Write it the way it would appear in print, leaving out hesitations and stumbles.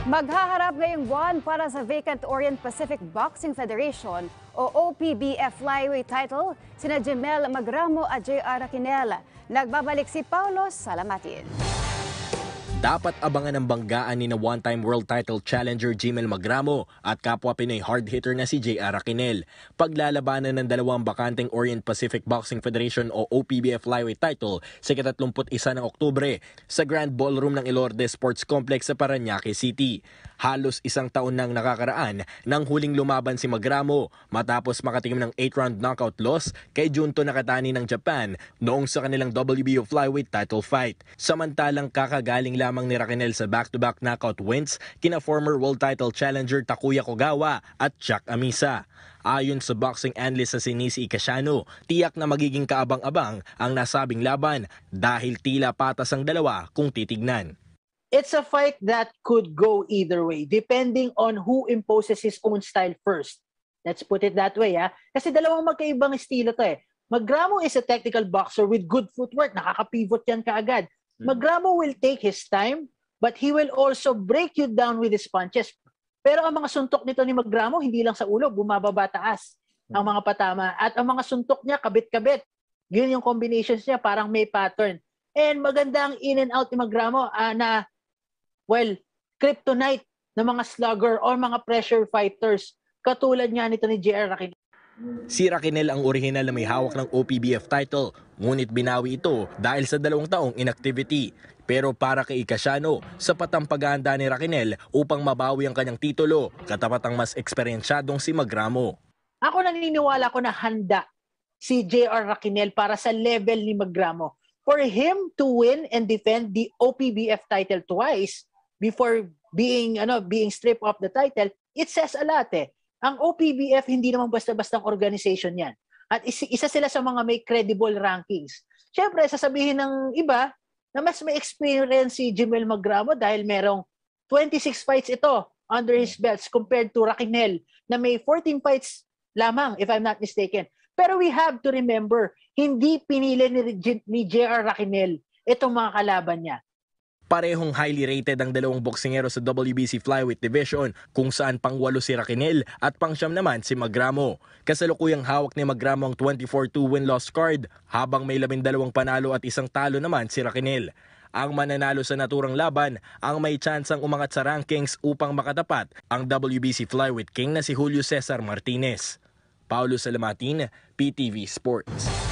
Maghaharap ngayong buwan para sa vacant Orient Pacific Boxing Federation o OPBF flyweight title sina Magramo at Raquinel. Nagbabalik si Paulo Salamatin. Dapat abangan ang banggaan ni na one-time world title challenger Magramo at kapwa Pinoy hard hitter na si Raquinel. Paglalabanan ng dalawang bakanteng Orient Pacific Boxing Federation o OPBF flyweight title sa 31 ng Oktubre sa Grand Ballroom ng Ilorde Sports Complex sa Parañaque City. Halos isang taon nang nakakaraan nang huling lumaban si Magramo matapos makatingin ng 8-round knockout loss kay Junto Nakatani ng Japan noong sa kanilang WBO flyweight title fight. Samantalang kakagaling lamang ni Raquinel sa back-to-back knockout wins kina former world title challenger Takuya Kogawa at Chuck Amisa. Ayon sa boxing analyst sa Sinisi Ikasiano, tiyak na magiging kaabang-abang ang nasabing laban dahil tila patas ang dalawa kung titignan. It's a fight that could go either way depending on who imposes his own style first. Let's put it that way, ha? Kasi dalawang magkaibang estilo to eh. Magramo is a technical boxer with good footwork. Nakaka-pivot yan kaagad. Magramo will take his time, but he will also break you down with his punches. Pero ang mga suntok nito ni Magramo, hindi lang sa ulo, bumababa taas ang mga patama. At ang mga suntok niya, kabit-kabit. Yun yung combinations niya, parang may pattern. And maganda ang in and out ni Magramo na kryptonite ng mga slugger or mga pressure fighters. Katulad nga nito ni Raquinel. Si Raquinel ang orihinal na may hawak ng OPBF title, ngunit binawi ito dahil sa 2 taong inactivity. Pero para kay Ikasiano, sapat ang paghahanda ni Raquinel upang mabawi ang kanyang titulo, katapat ang mas eksperyensyadong si Magramo. Ako naniniwala ko na handa si Raquinel para sa level ni Magramo. For him to win and defend the OPBF title twice before being stripped of the title, it says a lot eh. Ang OPBF hindi naman basta-bastang organization yan. At isa sila sa mga may credible rankings. Siyempre, sasabihin ng iba na mas may experience si Magramo dahil merong 26 fights ito under his belts compared to Raquinel na may 14 fights lamang, if I'm not mistaken. Pero we have to remember, hindi pinili ni Raquinel itong mga kalaban niya. Parehong highly rated ang dalawang boksingero sa WBC flyweight division kung saan pang-8 si Raquinel at pang-9 naman si Magramo. Kasalukuyang hawak ni Magramo ang 24-2 win-loss card habang may 12 panalo at 1 talo naman si Raquinel. Ang mananalo sa naturang laban ang may tsansang umangat sa rankings upang makatapat ang WBC flyweight king na si Julio Cesar Martinez. Paulo Salamatin, PTV Sports.